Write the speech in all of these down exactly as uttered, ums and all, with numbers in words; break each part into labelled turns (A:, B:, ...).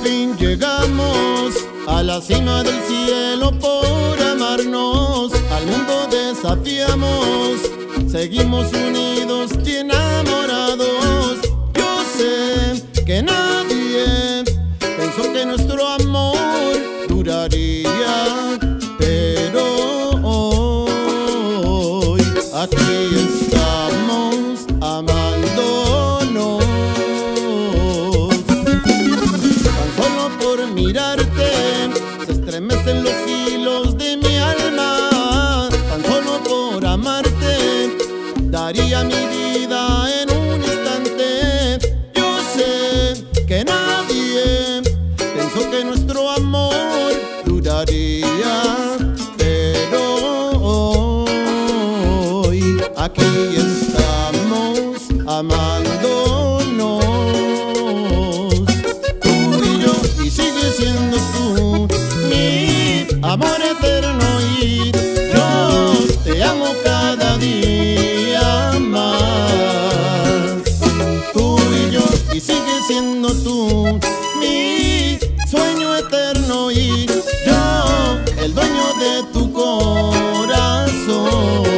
A: fin llegamos a la cima del cielo por amarnos. Al mundo desafiamos, seguimos unidos y enamorados. Yo sé que nadie pensó que nuestro amor duraría, pero hoy aquí estamos amándonos. Tan solo por mirarte se estremecen los hilos de mi alma. Tan solo por amarte daría mi vida en un instante. Yo sé que nadie pensó que nuestro amor duraría, pero hoy aquí estamos amándonos. Tú y yo, y sigue siendo tú mi amor eterno, y yo te amo cada día más. Tú y yo, y sigue siendo tú mi sueño eterno, y yo el dueño de tu corazón.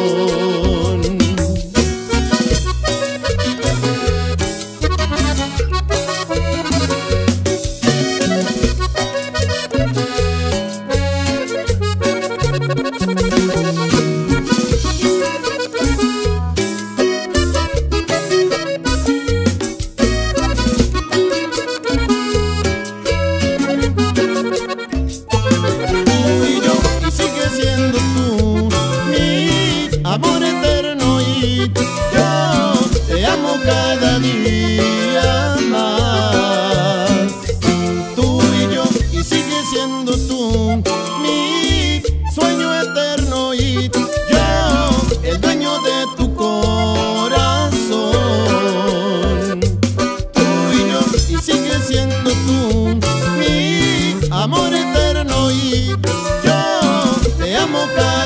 A: Amor eterno, y yo te amo cada día más. Tú y yo, y sigue siendo tú mi sueño eterno, y yo el dueño de tu corazón. Tú y yo, y sigue siendo tú mi amor eterno, y yo te amo cada